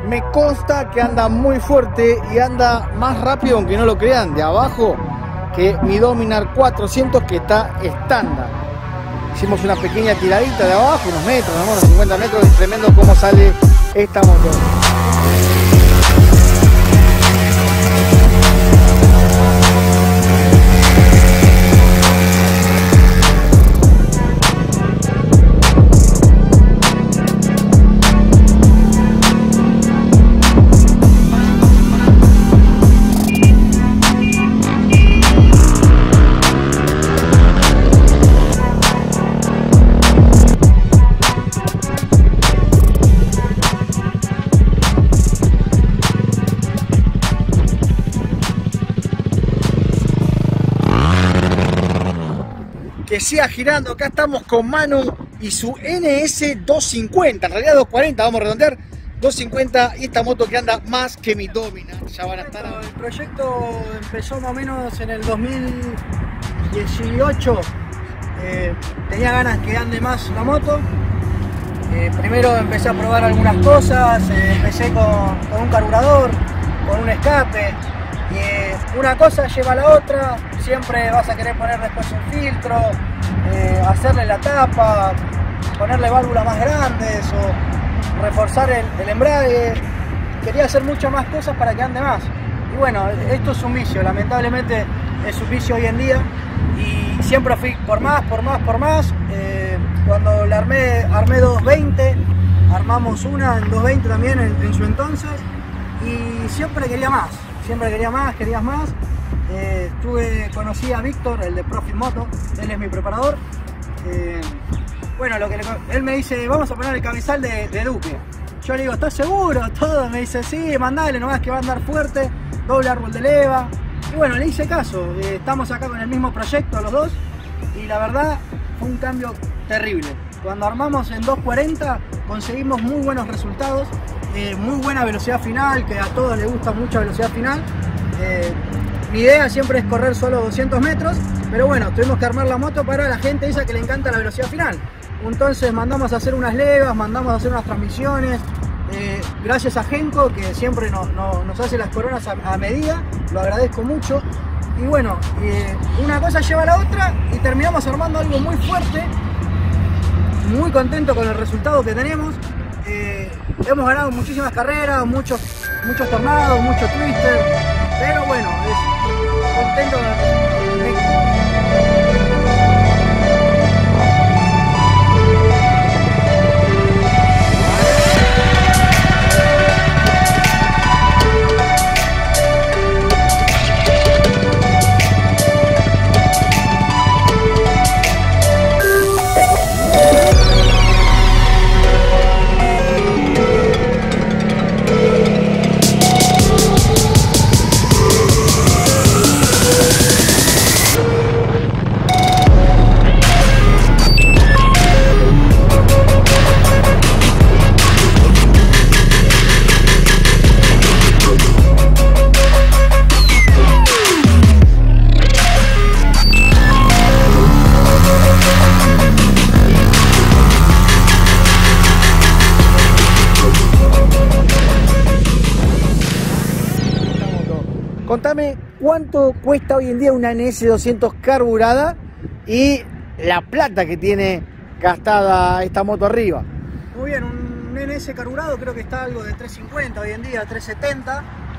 Me consta que anda muy fuerte y anda más rápido, aunque no lo crean, de abajo que mi Dominar 400, que está estándar. Hicimos una pequeña tiradita de abajo, unos metros, unos 50 metros, es tremendo cómo sale esta moto. Que siga girando. Acá estamos con Manu y su NS250, en realidad 240, vamos a redondear, 250, y esta moto que anda más que mi Dominar. Ya van a estar. El proyecto empezó más o menos en el 2018. Tenía ganas que ande más la moto. Primero empecé a probar algunas cosas, empecé con un carburador, con un escape. Una cosa lleva a la otra, siempre vas a querer poner después un filtro, hacerle la tapa, ponerle válvulas más grandes o reforzar el embrague. Quería hacer muchas más cosas para que ande más. Y bueno, esto es un vicio, lamentablemente es un vicio hoy en día y siempre fui por más. Cuando la armé 220, armamos una en 220 también en su entonces y siempre quería más. Querías más. Conocí a Víctor, el de Profit Moto, él es mi preparador. Bueno, él me dice, vamos a poner el cabezal de Duque. Yo le digo, ¿estás seguro? Todo, me dice, sí, mandale nomás que va a andar fuerte, doble árbol de leva. Y bueno, le hice caso, estamos acá con el mismo proyecto los dos y la verdad fue un cambio terrible. Cuando armamos en 240 conseguimos muy buenos resultados. Muy buena velocidad final, que a todos les gusta mucha velocidad final. Mi idea siempre es correr solo 200 metros, pero bueno, tuvimos que armar la moto para la gente esa que le encanta la velocidad final. Entonces mandamos a hacer unas levas, mandamos a hacer unas transmisiones. Gracias a Genco, que siempre nos hace las coronas a medida, lo agradezco mucho. Y bueno, una cosa lleva a la otra y terminamos armando algo muy fuerte. Muy contento con el resultado que tenemos. Hemos ganado muchísimas carreras, muchos tornados, muchos twister, pero bueno, contento con el resultado. Contame cuánto cuesta hoy en día una NS200 carburada y la plata que tiene gastada esta moto arriba. Muy bien, un NS carburado creo que está algo de 350 hoy en día, 370.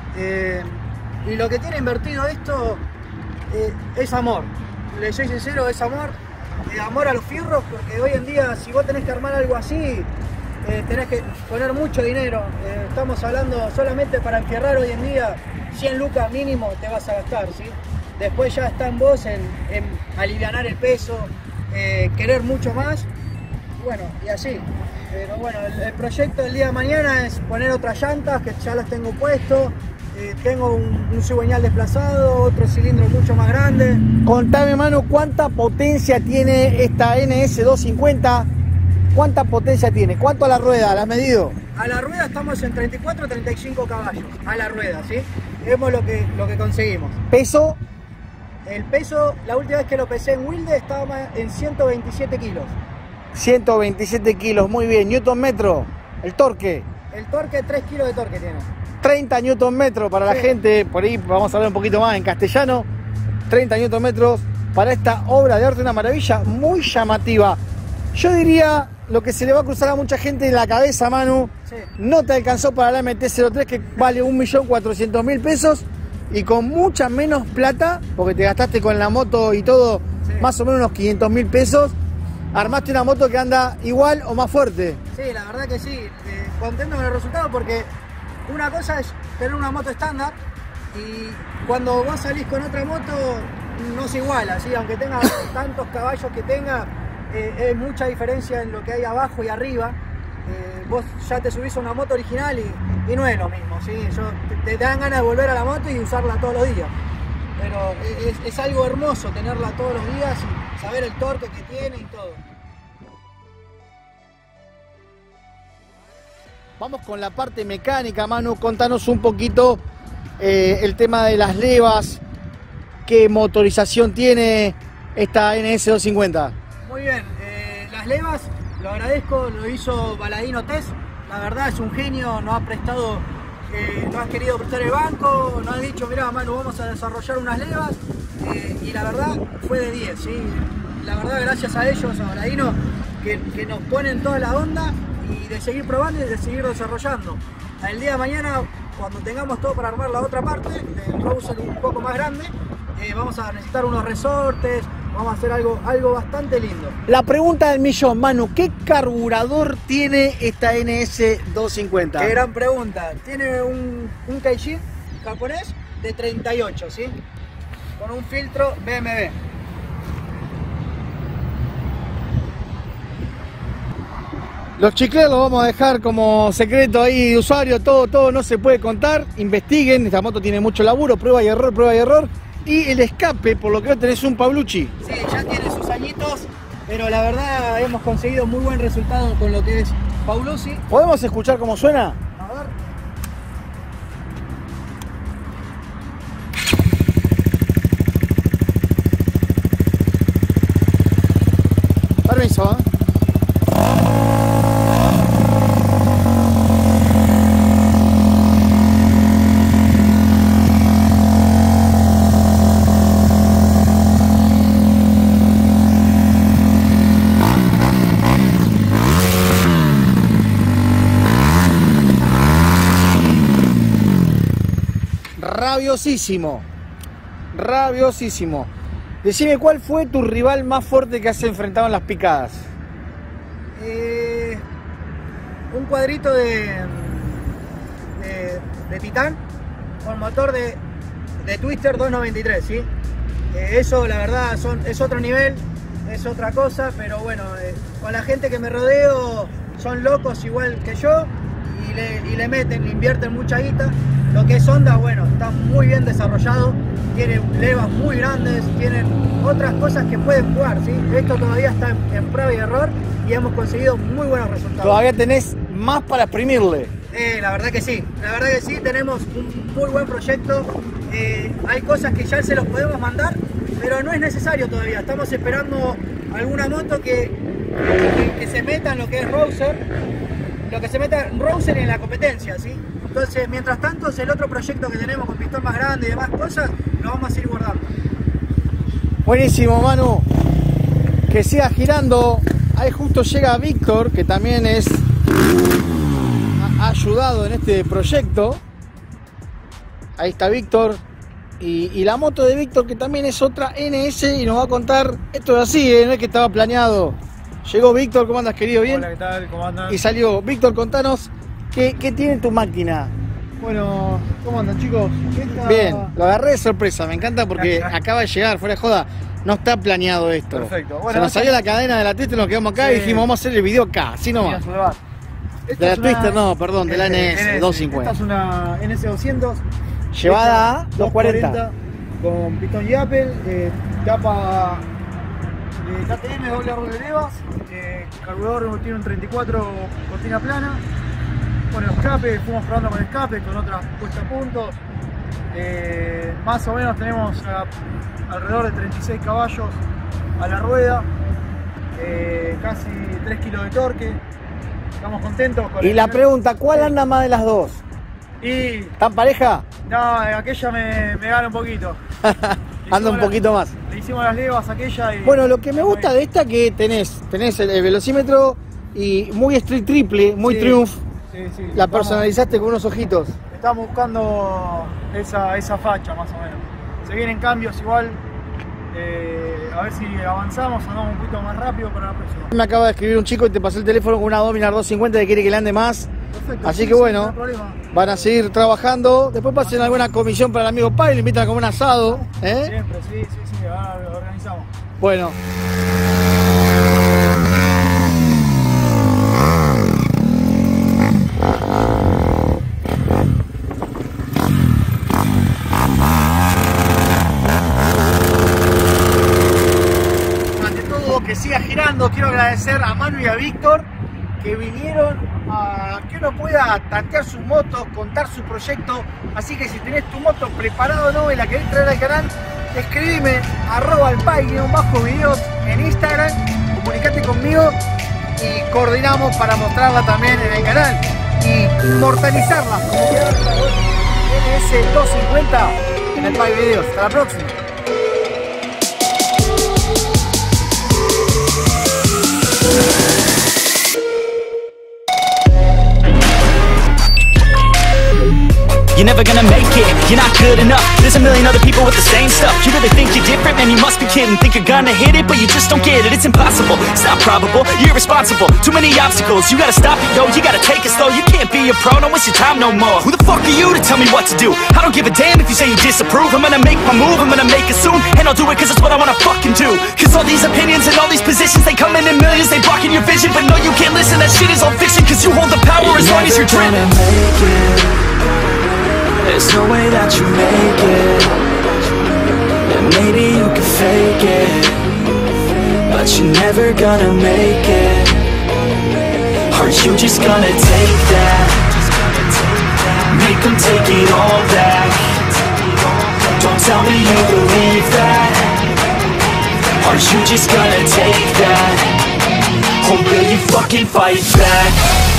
Y lo que tiene invertido esto es amor. Le soy sincero, es amor. Amor a los fierros, porque hoy en día si vos tenés que armar algo así, tenés que poner mucho dinero. Estamos hablando solamente para enfierrar hoy en día 100 lucas mínimo te vas a gastar, ¿sí? Después ya está en vos en alivianar el peso, querer mucho más, bueno, y así. Pero bueno, el proyecto del día de mañana es poner otras llantas que ya las tengo puesto. Tengo un cigüeñal desplazado, otro cilindro mucho más grande. Contame, mano, ¿cuánta potencia tiene esta NS250? ¿Cuánta potencia tiene? ¿Cuánto a la rueda? ¿La has medido? A la rueda estamos en 34 35 caballos. A la rueda, ¿sí? Vemos lo que conseguimos. ¿Peso? El peso, la última vez que lo pesé en Wilde estaba en 127 kilos. 127 kilos, muy bien. Newton metro, el torque. El torque, 3 kilos de torque tiene. 30 Nm para la gente, por ahí vamos a hablar un poquito más en castellano. 30 Nm para esta obra de arte, una maravilla muy llamativa. Yo diría lo que se le va a cruzar a mucha gente en la cabeza, Manu. Sí. No te alcanzó para la MT-03 que vale 1.400.000 pesos y con mucha menos plata, porque te gastaste con la moto y todo, sí, más o menos unos 500.000 pesos. Armaste una moto que anda igual o más fuerte. Sí, la verdad que sí. Contento con el resultado porque una cosa es tener una moto estándar y cuando vos salís con otra moto no se iguala, ¿sí? Aunque tenga tantos caballos que tenga, es mucha diferencia en lo que hay abajo y arriba. Vos ya te subís a una moto original y no es lo mismo, ¿sí? Te dan ganas de volver a la moto y usarla todos los días. Pero es algo hermoso tenerla todos los días y saber el torque que tiene y todo. Vamos con la parte mecánica, Manu. Contanos un poquito el tema de las levas. ¿Qué motorización tiene esta NS250? Muy bien, las levas, lo agradezco, lo hizo Baladino Test. La verdad es un genio, nos ha prestado, nos ha querido prestar el banco, nos ha dicho, mirá, Manu, vamos a desarrollar unas levas. Y la verdad fue de 10, ¿sí? La verdad, gracias a ellos, a Baladino, que nos ponen toda la onda y de seguir probando y de seguir desarrollando. El día de mañana, cuando tengamos todo para armar la otra parte, del Rouser un poco más grande, vamos a necesitar unos resortes, vamos a hacer algo bastante lindo. La pregunta del millón, Manu, ¿qué carburador tiene esta NS250? Qué gran pregunta. Tiene un Kaijin japonés de 38, ¿sí? Con un filtro BMW. Los chicles los vamos a dejar como secreto ahí de usuario, todo no se puede contar. Investiguen, esta moto tiene mucho laburo, prueba y error, prueba y error. Y el escape, por lo que veo tenés un Paulucci. Sí, ya tiene sus añitos, pero la verdad hemos conseguido muy buen resultado con lo que es Paulucci. ¿Podemos escuchar cómo suena? A ver. Permiso, ¿eh? Rabiosísimo, rabiosísimo. Decime, ¿cuál fue tu rival más fuerte que has enfrentado en las picadas? Un cuadrito de Titán con motor de Twister 293, ¿sí? Eso la verdad es otro nivel, es otra cosa, pero bueno, con la gente que me rodeo son locos igual que yo y le meten, le invierten mucha guita. Lo que es Honda, bueno, está muy bien desarrollado, tiene levas muy grandes, tienen otras cosas que pueden jugar, ¿sí? Esto todavía está en prueba y error y hemos conseguido muy buenos resultados. Todavía tenés más para exprimirle. La verdad que sí, tenemos un muy buen proyecto, hay cosas que ya se los podemos mandar, pero no es necesario todavía, estamos esperando alguna moto que se meta en lo que es Rouser, en la competencia, ¿sí? Entonces, mientras tanto, es el otro proyecto que tenemos con pistón más grande y demás cosas, lo vamos a seguir guardando. Buenísimo, Manu. Que siga girando. Ahí justo llega Víctor, que también ha ayudado en este proyecto. Ahí está Víctor. Y la moto de Víctor, que también es otra NS, y nos va a contar, esto es así, no es que estaba planeado. Llegó Víctor, ¿cómo andas, querido? ¿Bien? Hola, ¿qué tal? ¿Cómo andan? Y salió. Víctor, contanos, ¿qué tiene tu máquina? Bueno, ¿cómo andan, chicos? Bien, lo agarré de sorpresa, me encanta porque acaba de llegar, fuera de joda, no está planeado esto. Perfecto. Bueno, se nos salió la cadena de la Twister, nos quedamos acá y dijimos, vamos a hacer el video acá, así nomás. De la Twister, no, perdón, de la NS 250. Esta es una NS200. Llevada a 240. Con pistón Yapel, tapa KTM, doble árbol de levas, carburador tiene un 34 cortina plana. Bueno, escape, fuimos probando con escape, con otras puestas a puntos. Más o menos tenemos alrededor de 36 caballos a la rueda, casi 3 kilos de torque. estamos contentos. Con Y la pregunta, ¿cuál anda más de las dos? Y ¿Están pareja? no, aquella me gana un poquito. Anda un poquito más. Le hicimos las levas a aquella y... Bueno, lo que me gusta de esta que tenés el velocímetro y muy street triple, muy Sí, Triumph. sí, La personalizaste con unos ojitos. Estamos buscando esa facha más o menos. Se vienen cambios igual. A ver si avanzamos, andamos un poquito más rápido para la próxima. Me acaba de escribir un chico y te pasó el teléfono con una Dominar 250 que quiere que le ande más. Perfecto. Así Sí, que sí, bueno, no hay problema. van a seguir trabajando. Después pasen alguna comisión para el amigo Pai, le invitan a comer un asado. Siempre, sí, ahora lo organizamos. Bueno. Ante todo, que siga girando. Quiero agradecer a Manu y a Víctor que vinieron a que uno pueda tantear sus motos, contar su proyecto. Así que si tenés tu moto preparado o no y la querés traer al canal, escribime @alpai_videos en Instagram, comunicate conmigo y coordinamos para mostrarla también en el canal y inmortalizarla como quedó la NS250 en el Pai Videos. Hasta la próxima. You're never gonna make it, you're not good enough. There's a million other people with the same stuff. You really think you're different? Man, you must be kidding. Think you're gonna hit it, but you just don't get it. It's impossible, it's not probable, you're irresponsible. Too many obstacles, you gotta stop it, yo. You gotta take it slow, you can't be a pro. Don't waste your time no more. Who the fuck are you to tell me what to do? I don't give a damn if you say you disapprove. I'm gonna make my move, I'm gonna make it soon. And I'll do it cause it's what I wanna fucking do. Cause all these opinions and all these positions, they come in millions, they blocking your vision. But no, you can't listen, that shit is all fiction. Cause you hold the power as long as you're dreaming. There's no way that you make it. And maybe you can fake it, but you're never gonna make it. Aren't you just gonna take that? Make them take it all back. Don't tell me you believe that. Aren't you just gonna take that? Or will you fucking fight back?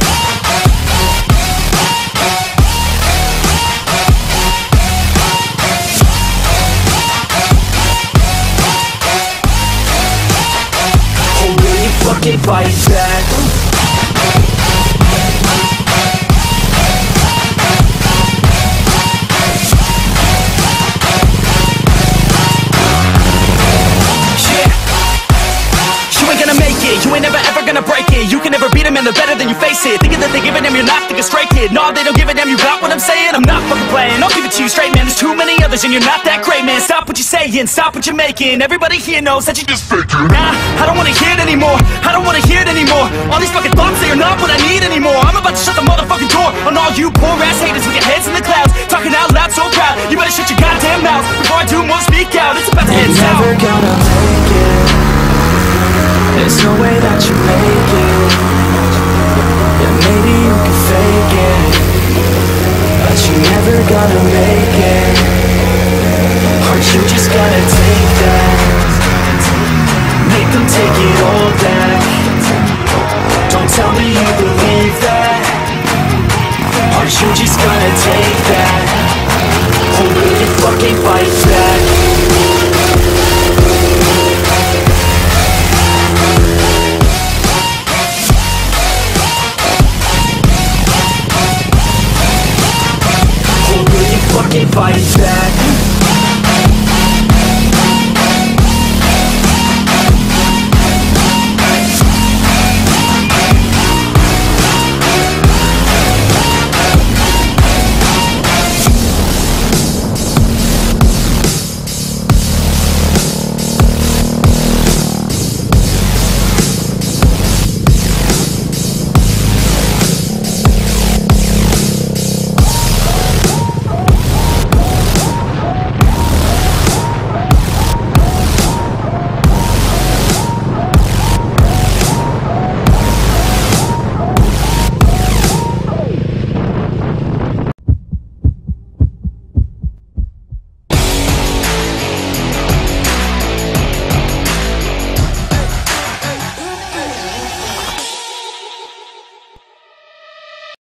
Fucking fight back. You ain't gonna make it, you ain't never ever gonna break it. You can never beat them and they're better than you face it. Thinking that they give a damn, you're not thinking straight, kid. No, they don't give a damn, you got what I'm saying? I'm not fucking playing, I'll give it to you straight, man. There's too many others and you're not that great, man. Stop what you're saying, stop what you're making. Everybody here knows that you just faking. Nah, I don't wanna hear it anymore, I don't wanna hear it anymore. All these fucking thoughts, they are not what I need anymore. I'm about to shut the motherfucking door on all you poor ass haters with your heads in the clouds, talking out loud so proud. You better shut your goddamn mouth before I do more, speak out. It's about to head south. You're never gonna make it. There's no way that you make it. Yeah, maybe you can fake it, but you're never gonna make it. Aren't you just gonna take that? Make them take it all back. Don't tell me you believe that. Aren't you just gonna take that? Or will you fucking fight back? Fucking fight back.